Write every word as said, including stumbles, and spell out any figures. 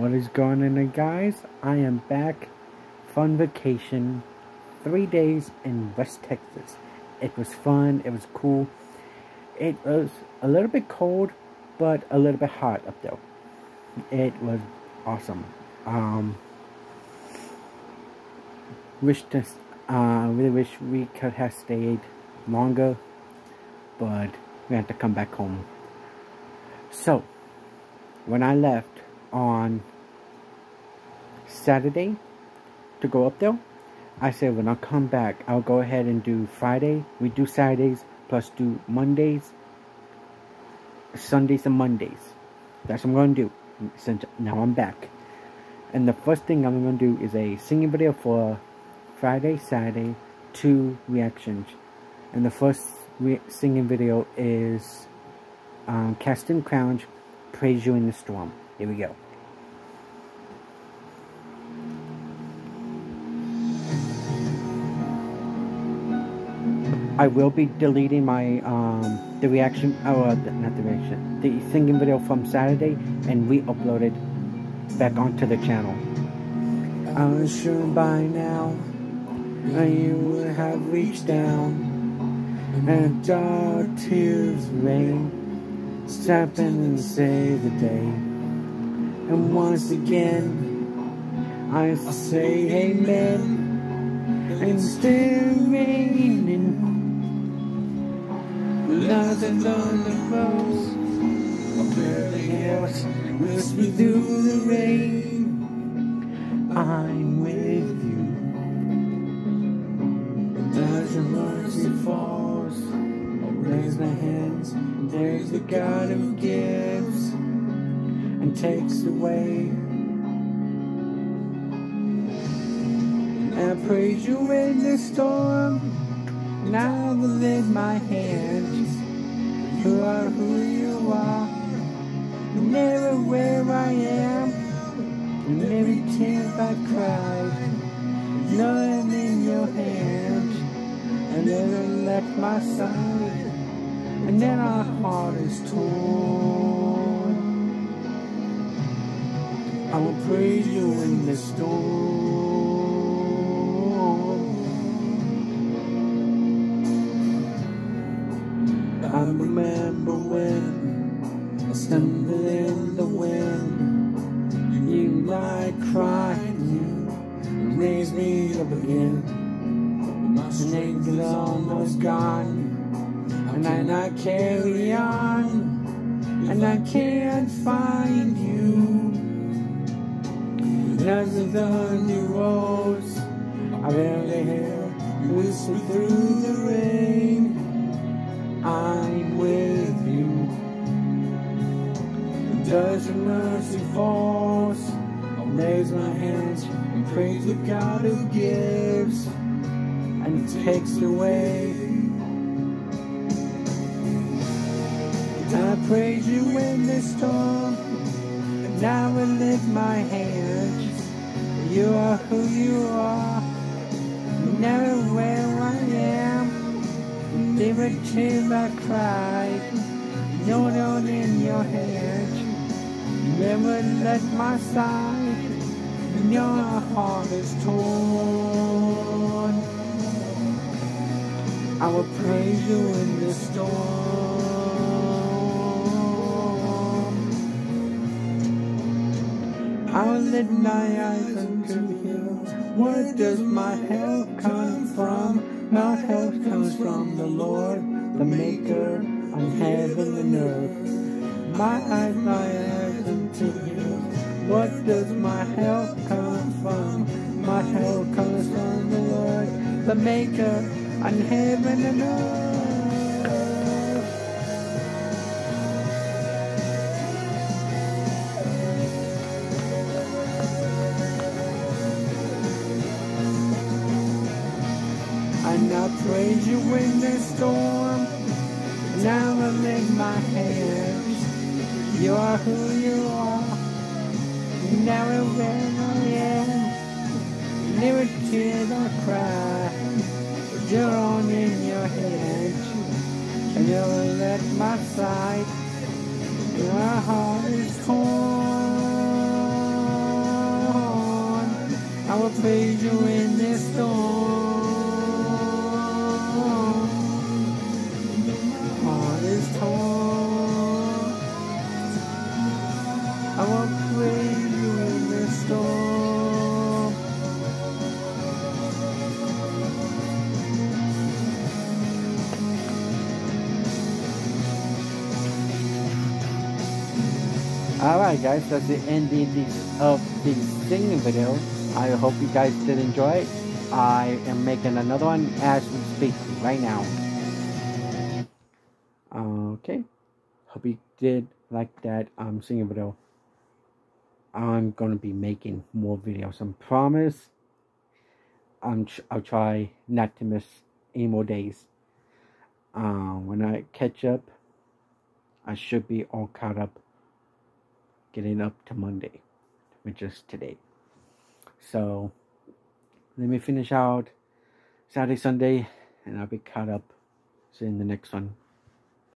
What is going on, guys? I am back. Fun vacation. Three days in West Texas. It was fun. It was cool. It was a little bit cold, but a little bit hot up there. It was awesome. Um, wish to, uh, really wish we could have stayed longer, but we had to come back home. So, when I left on Saturday to go up there, I said when I come back, I'll go ahead and do Friday. We do Saturdays, plus do Mondays, Sundays, and Mondays. That's what I'm going to do, since now I'm back. And the first thing I'm going to do is a singing video for Friday, Saturday, two reactions. And the first re singing video is um, Casting Crowns, Praise You in the Storm. Here we go. I will be deleting my, um, the reaction, oh, uh, not the reaction, the singing video from Saturday and re-upload it back onto the channel. I was sure by now you would have reached down and dark tears rain, step in and save the day. And once again I say amen, and still raining. Nothing on the cross, I barely else whisper through the rain. I'm with you. As your mercy falls, I raise my hands. There's the God who gives and takes away. I praise you in the storm. Now I will lift my hands. You are who you are. Never where I am. And every tear I cried, nothing in your hands. I never left my side, and then our heart is torn. I will praise you in the storm. I remember when I stumbled in the wind. You might cry, you raised me up again. My strength is almost gone, and I not carry on, and I can't find you. As the thunder rolls, I barely hear whisper through the rain. I'm with you. As your mercy falls, I raise my hands and praise the God who gives and takes away. I praise you in the storm, and now I lift my hands. You are who you are, never where I am. Never tears I cried, no one in your hands. You never left my side, and your heart is torn. I will praise you in the storm. I will lift my eyes unto the hills. Where does my help come from? My help comes from the Lord, the Maker of heaven and earth. My eyes, my eyes unto the hills. What does my help come from? My help comes from the Lord, the Maker of heaven and earth. And I praise you in the storm. Now I lift my hands. You are who you are. Never where I am. Never tears I cry. You're on in your hands. And you'll let my side. My heart is torn. praise you in this storm. Heart is torn. I will praise you in this storm. Alright guys, that's the ending of the singing video. I hope you guys did enjoy it. I am making another one as we speak right now. Okay. Hope you did like that um, singing video. I'm going to be making more videos. I promise. I'm tr I'll try not to miss any more days. Um, when I catch up, I should be all caught up. Getting up to Monday, which is today. So, let me finish out Saturday, Sunday, and I'll be caught up. See you in the next one.